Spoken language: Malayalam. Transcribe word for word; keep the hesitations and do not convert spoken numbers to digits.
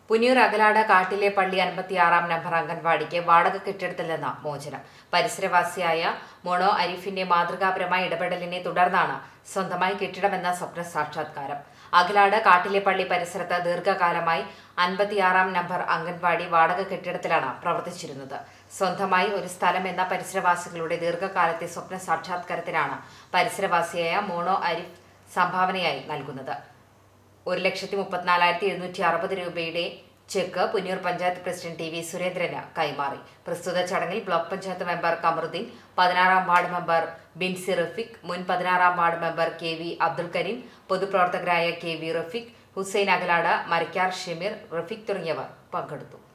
പുന്നൂർ അകലാട് കാട്ടിലെ പള്ളി അൻപത്തിയാറാം നമ്പർ അംഗൻവാടിക്ക് വാടക കെട്ടിടത്തിൽ നിന്ന് മോചനം. പരിസരവാസിയായ മോണോ അരിഫിന്റെ മാതൃകാപരമായ ഇടപെടലിനെ തുടർന്നാണ് സ്വന്തമായി കെട്ടിടമെന്ന സ്വപ്ന സാക്ഷാത്കാരം. അകലാട് കാട്ടിലെ പള്ളി പരിസരത്ത് ദീർഘകാലമായി അൻപത്തിയാറാം നമ്പർ അംഗൻവാടി വാടക കെട്ടിടത്തിലാണ് പ്രവർത്തിച്ചിരുന്നത്. സ്വന്തമായി ഒരു സ്ഥലം എന്ന പരിസരവാസികളുടെ ദീർഘകാലത്തെ സ്വപ്ന സാക്ഷാത്കാരത്തിനാണ് പരിസരവാസിയായ മോണോ അരിഫ് സംഭാവനയായി നൽകുന്നത്. ഒരു ലക്ഷത്തി മുപ്പത്തിനാലായിരത്തി എഴുന്നൂറ്റി അറുപത് രൂപയുടെ cheque Punnur panchayat president T V സുരേന്ദ്രന് കൈമാറി. പ്രസ്തുത ചടങ്ങിൽ ബ്ലോക്ക് പഞ്ചായത്ത് മെമ്പർ കമറുദ്ദീൻ, പതിനാറാം വാർഡ് മെമ്പർ ബിൻസി റഫീഖ്, മുൻ പതിനാറാം ward member K V Abdul Kareem, പൊതുപ്രവർത്തകരായ കെ വി റഫീഖ്, ഹുസൈൻ അകലാട്, മരക്കാർ ഷമീർ, റഫീഖ് തുടങ്ങിയവർ പങ്കെടുത്തു.